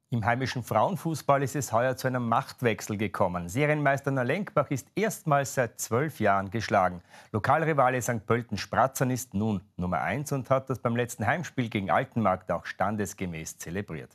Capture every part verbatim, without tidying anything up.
Im heimischen Frauenfußball ist es heuer zu einem Machtwechsel gekommen. Serienmeister Neulenkbach ist erstmals seit zwölf Jahren geschlagen. Lokalrivale Sankt Pölten-Spratzern ist nun Nummer eins und hat das beim letzten Heimspiel gegen Altenmarkt auch standesgemäß zelebriert.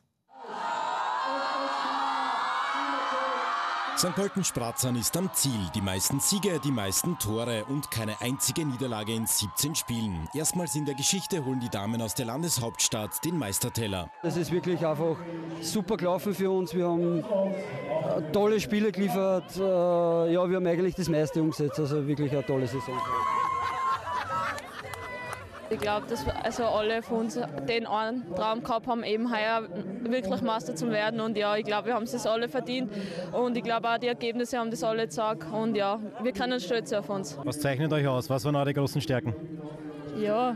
Sankt Pölten-Spratzern ist am Ziel. Die meisten Siege, die meisten Tore und keine einzige Niederlage in siebzehn Spielen. Erstmals in der Geschichte holen die Damen aus der Landeshauptstadt den Meisterteller. Es ist wirklich einfach super gelaufen für uns. Wir haben tolle Spiele geliefert. Ja, wir haben eigentlich das meiste umgesetzt. Also wirklich eine tolle Saison. Ich glaube, dass also alle von uns den einen Traum gehabt haben, eben heuer wirklich Meister zu werden. Und ja, ich glaube, wir haben es das alle verdient. Und ich glaube auch, die Ergebnisse haben das alle gezeigt. Und ja, wir können stolz sein auf uns. Was zeichnet euch aus? Was waren eure großen Stärken? Ja.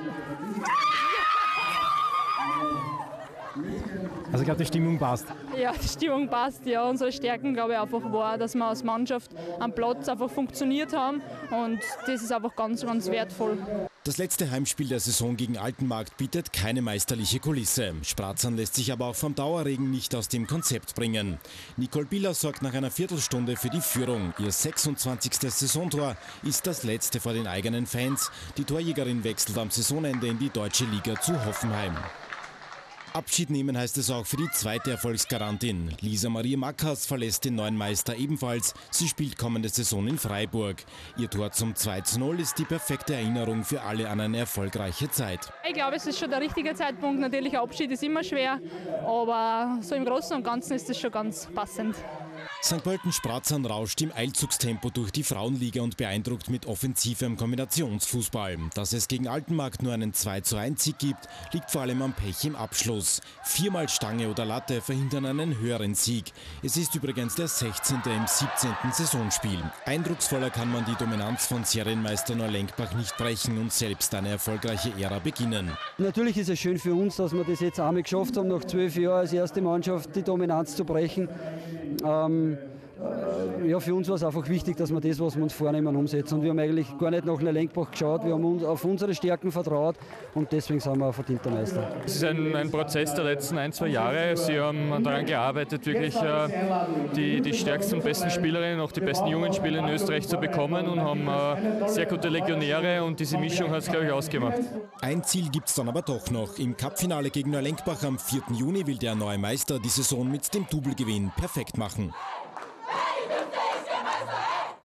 Also ich glaube, die Stimmung passt. Ja, die Stimmung passt. Ja, unsere Stärken, glaube ich, einfach war, dass wir als Mannschaft am Platz einfach funktioniert haben. Und das ist einfach ganz, ganz wertvoll. Das letzte Heimspiel der Saison gegen Altenmarkt bietet keine meisterliche Kulisse. Spratzern lässt sich aber auch vom Dauerregen nicht aus dem Konzept bringen. Nicole Biller sorgt nach einer Viertelstunde für die Führung. Ihr sechsundzwanzigstes Saisontor ist das letzte vor den eigenen Fans. Die Torjägerin wechselt am Saisonende in die deutsche Liga zu Hoffenheim. Abschied nehmen heißt es auch für die zweite Erfolgsgarantin. Lisa Marie Mackers verlässt den neuen Meister ebenfalls. Sie spielt kommende Saison in Freiburg. Ihr Tor zum zwei zu null ist die perfekte Erinnerung für alle an eine erfolgreiche Zeit. Ich glaube, es ist schon der richtige Zeitpunkt. Natürlich, ein Abschied ist immer schwer, aber so im Großen und Ganzen ist es schon ganz passend. Sankt Pölten-Spratzern rauscht im Eilzugstempo durch die Frauenliga und beeindruckt mit offensivem Kombinationsfußball. Dass es gegen Altenmarkt nur einen zwei zu eins Sieg gibt, liegt vor allem am Pech im Abschluss. Viermal Stange oder Latte verhindern einen höheren Sieg. Es ist übrigens der sechzehnte im siebzehnten Saisonspiel. Eindrucksvoller kann man die Dominanz von Serienmeister Neulenkbach nicht brechen und selbst eine erfolgreiche Ära beginnen. Natürlich ist es schön für uns, dass wir das jetzt einmal geschafft haben, nach zwölf Jahren als erste Mannschaft die Dominanz zu brechen. Ähm, äh, ja, für uns war es einfach wichtig, dass wir das, was wir uns vornehmen, umsetzen. Und wir haben eigentlich gar nicht nach Neulenkbach geschaut, wir haben uns auf unsere Stärken vertraut und deswegen sind wir ein verdienter Meister. Es ist ein, ein Prozess der letzten ein, zwei Jahre. Sie haben daran gearbeitet, wirklich äh, die, die stärksten und besten Spielerinnen, auch die besten jungen Spieler in Österreich zu bekommen und haben äh, sehr gute Legionäre und diese Mischung hat es, glaube ich, ausgemacht. Ein Ziel gibt es dann aber doch noch. Im Cupfinale gegen Neulenkbach am vierten Juni will der neue Meister die Saison mit dem Doublegewinn perfekt machen.